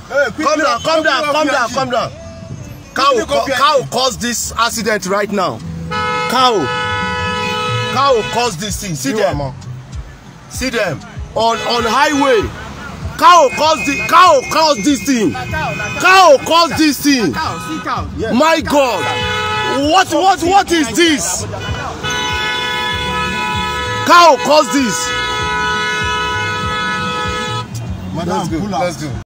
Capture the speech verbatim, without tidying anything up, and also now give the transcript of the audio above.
Hey, calm down, calm down, calm down, calm down. Cow, cow caused this accident right now. Cow, cow caused this thing. See them, see them on on highway. Cow caused the cow caused this thing. Cow caused this thing. My God, what what what is this? Cow caused this. Madam, Let's go. Let's go.